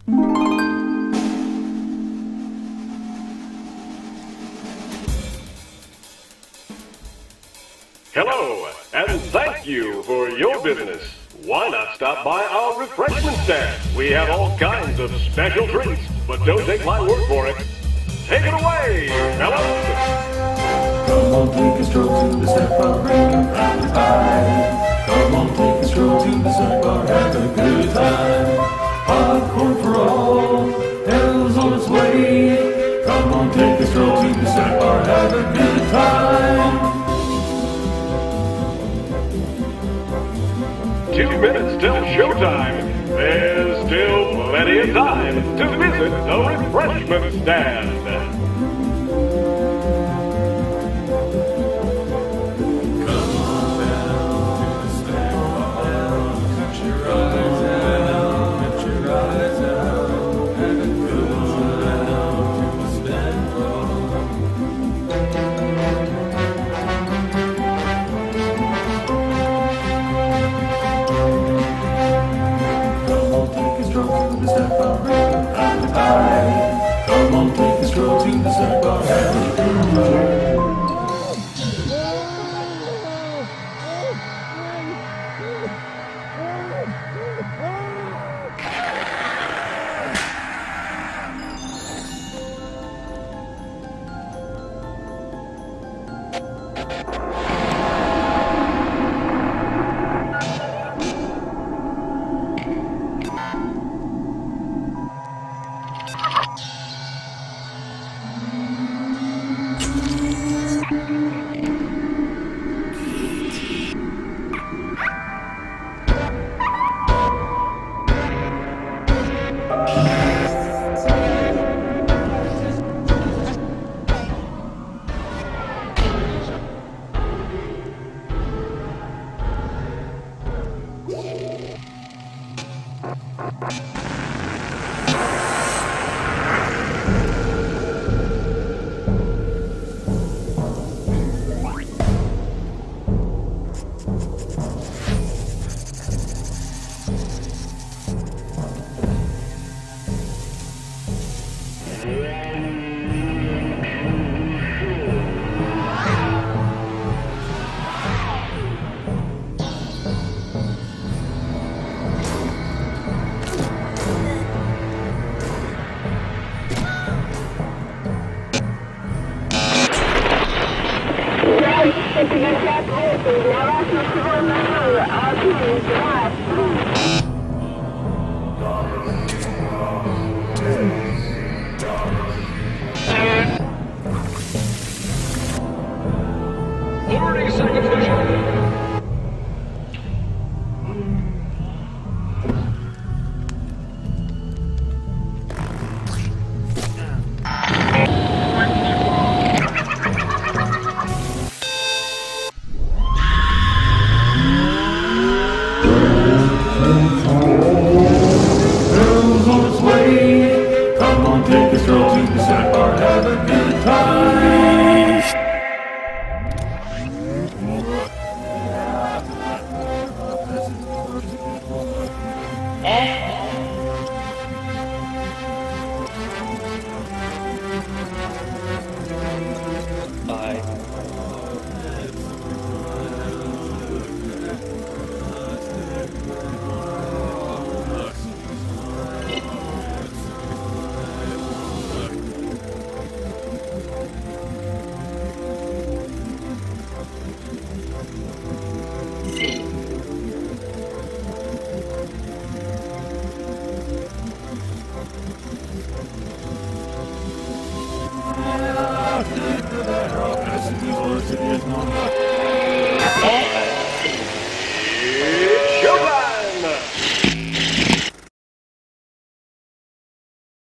Hello, and thank you for your business. Why not stop by our refreshment stand? We have all kinds of special treats, but don't take my word for it. Take it away, fellas! Come on, take a stroll to the snack bar, bring your apple pie. Come on, take a stroll to the snack bar, have a good time. Popcorn for all, hell's on its way. Come on, take a stroll to the snack bar, have a good time. 2 minutes till showtime. There's still plenty of time to visit the refreshment stand. Come on, take a stroll to the snack bar, have a good time.